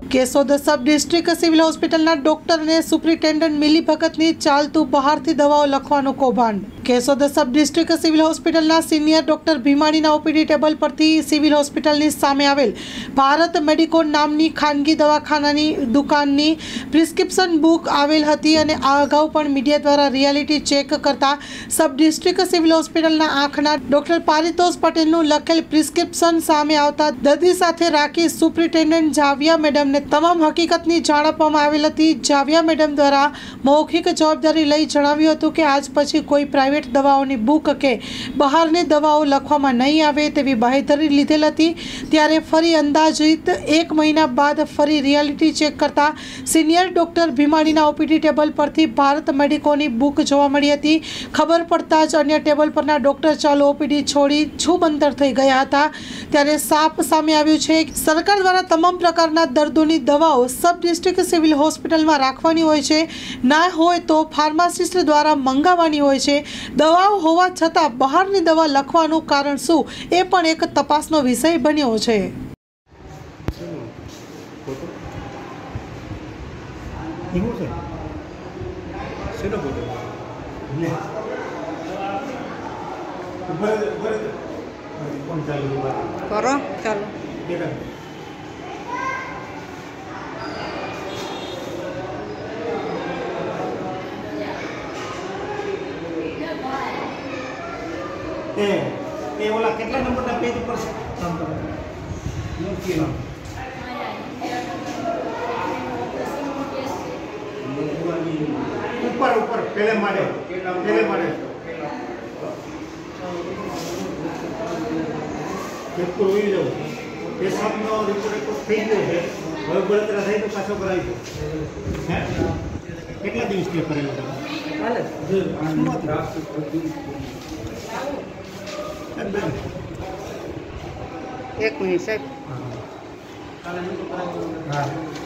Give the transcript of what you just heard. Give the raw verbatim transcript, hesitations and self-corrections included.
केशोद सब district civil hospital doctor ने सुप्रिटेन्डન્ટ मिली भगतनी चालतू बहारथी दवाओ लखवानुं कौभांड। केशोद सब district civil hospital senior doctor Bhimani OPD table परथी सिविल होस्पिटल सामे आवेल भारत मेडिकोन नामनी खानगी दवाखानानी दुकाननी प्रिस्क्रिप्शन बुक आवेल हती अने आ अगाऊ पण मीडिया द्वारा रियालिटी चेक करता सब डिस्ट्रिक्ट सिविल होस्पिटल आंखना डॉक्टर पारितोष पटेलनुं लखेल प्रिस्क्रिप्शन सामे आवता दर्दी साथे राखी सुप्रिटेन्डન્ટ जाविया मेडम ने तमाम हकीकतनी जाण आपवामां आवेल हती। जाविया मेडम द्वारा मौखिक जवाबदारी लई जणाव्युं हतुं के आज पछी कोई प्राइवेट दवाओनी बुक के बहारनी दवाओ लखवामां नहीं आवे तेवी बाहेधरी लीधेल हती। त्यारे फरी अंदाजित एक महीना बाद फरी रियालिटी चेक करता सीनियर डॉक्टर भीमाणीना ओपीडी टेबल परथी भारत मेडिकोनी बुक जोवा मळी हती। खबर पड़ता ज अन्य टेबल परना डॉक्टर चालू ओपीडी छोड़ी छूमंतर थई गया हता। त्यारे साफ सामे आव्युं छे सरकार द्वारा तमाम प्रकारना दर्दोनी दवाओ सब डिस्ट्रिक्ट सिविल होस्पिटल में राखवानी होय छे, ना होय तो फार्मासिस्ट द्वारा मंगावानी होय छे। दवाओ होवा छतां बहारनी दवा लखवानुं कारण शुं ए पण एक तपासनो विषय बन्यो छे। करो चलो ए ए वाला कितना नंबर का पेज पर काम कर रहा है नो किया ऊपर ऊपर पहले मारे पहले मारे एक तो हुई जो ये सब नो रिपोर्ट को फेल हो है હવે બળતરા થાય તો પાછો કરાવી દો હે કેટલા દિવસ થી કરેલો હાલે एक मिनट साहब हाँ